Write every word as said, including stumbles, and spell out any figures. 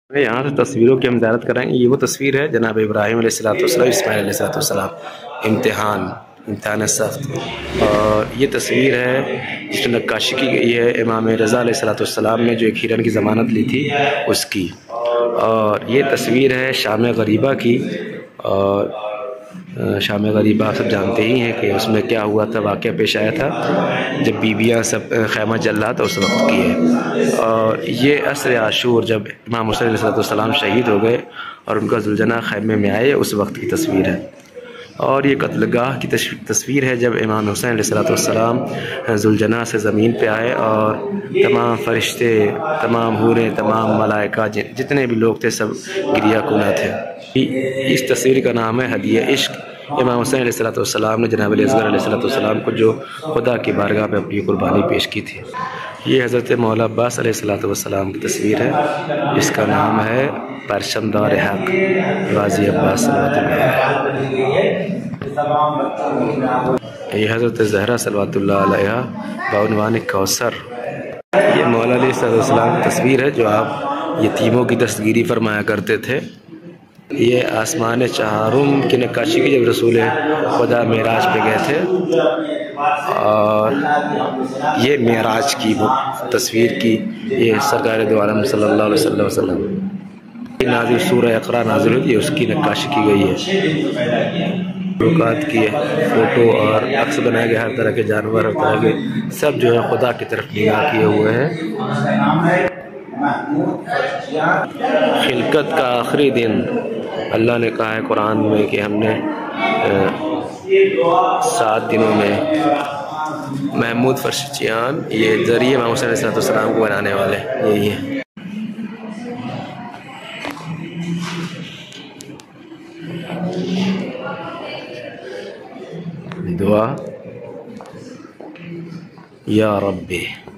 यहाँ سے تصویروں کی ہم زیارت کریں گے. یہ وہ تصویر ہے جناب ابراہیم علیہ الصلوۃ والسلام، اسماعیل علیہ الصلوۃ والسلام، امتحان امتحان سخت. اور یہ تصویر ہے جس میں نقاشی کی گئی ہے امام رضا علیہ الصلوۃ والسلام نے جو ایک ہرن کی ضمانت لی تھی اس کی. اور یہ تصویر ہے شام غریبہ کی. اور شام غریبہ آپ سب جانتے ہی ہیں کہ اس میں کیا ہوا تھا، واقعہ پیش آیا تھا جب بیویاں سب خیمہ جل رہا تھا اس وقت کی ہے. اور یہ عصر عاشور جب امام حسین علیہ السلام شہید ہو گئے اور ان کا ذوالجناح خیمے میں آئے اس وقت کی تصویر ہے. اور یہ قتل گاہ کی تصویر ہے جب امام حسین علیہ السلام ذوالجناح سے زمین پہ آئے اور تمام فرشتے، تمام حوریں، تمام ملائکہ جتنے بھی لوگ تھے سب گریہ کناں تھے. اس تصویر کا نام ہے ہدیہ عشق. امام حسین علیہ السلام نے جناب اصغر علیہ السلام کو جو خدا کی بارگاہ میں اپنی قربانی پیش کی تھی. یہ حضرت مولا عباس علیہ السلام کی تصویر ہے جس کا نام ہے پرچم دار حق غازی عباس صلوات اللہ. یہ حضرت زہرا صلوات اللہ علیہ بعنوان کوثر. یہ مولا علیہ السلام کی تصویر ہے جو آپ یتیموں کی دستگیری فرمایا کرتے تھے. یہ آسمان چہارم کی نقاشی کی جب رسول خدا معراج پہ گئے تھے. اور یہ معراج کی تصویر کی یہ سرکار دو عالم صلی اللہ علیہ وسلم نازل سورہ اقرا نازل ہوئی، اس کی نقاشی کی گئی ہے. مخلوقات کی فوٹو اور عکس بنائے گئے، ہر طرح کے جانور، ہر طرح کے سب جو ہے خدا کی طرف نگاہ کیے ہوئے ہیں. خلقت کا آخری دن اللہ نے کہا ہے قرآن میں کہ ہم نے سات دنوں میں محمود فرشچیان یہ ذریعے امام حسین علیہ السلام کو بنانے والے یہی ہے. دعا یا ربی